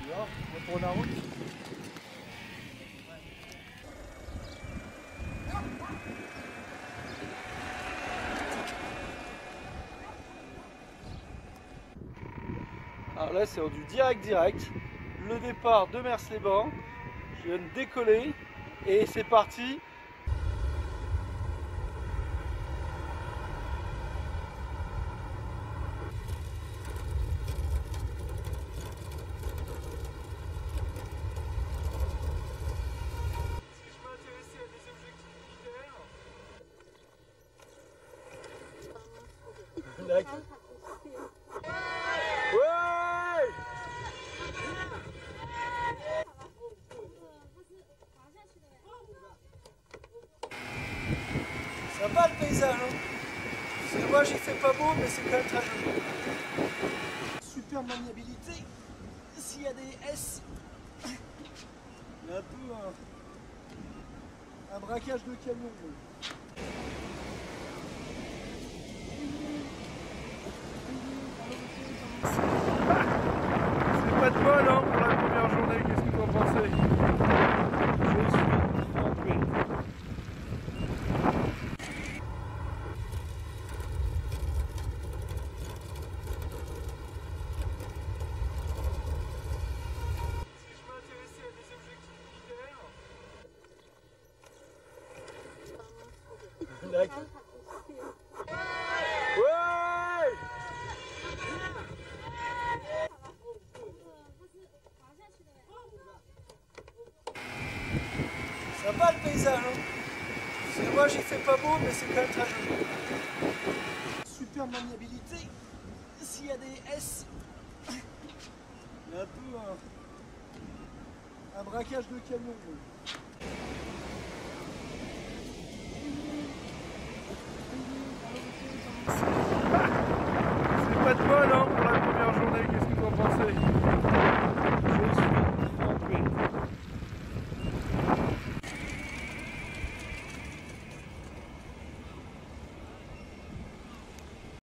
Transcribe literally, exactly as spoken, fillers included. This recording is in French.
Alors, on tourne la route. Alors là, c'est en du direct direct. Le départ de Mers-les-Bains. Je viens de décoller et c'est parti. Ouais! Sympa le paysage, hein. C'est moi, j'y fais pas beau, mais c'est quand même très joli. Super maniabilité. S'il y a des S, il y a un peu un, un braquage de camion. C'est pas de bol hein, pour la première journée, qu'est-ce que vous en pensez? Je suis trempé. Si je m'intéressais à des objectifs militaires. D'accord. Sympa le paysage, hein. C'est moi, j'y fais pas beau, mais c'est quand même très joli. Super maniabilité. S'il y a des S, il y a un peu un, un braquage de camion.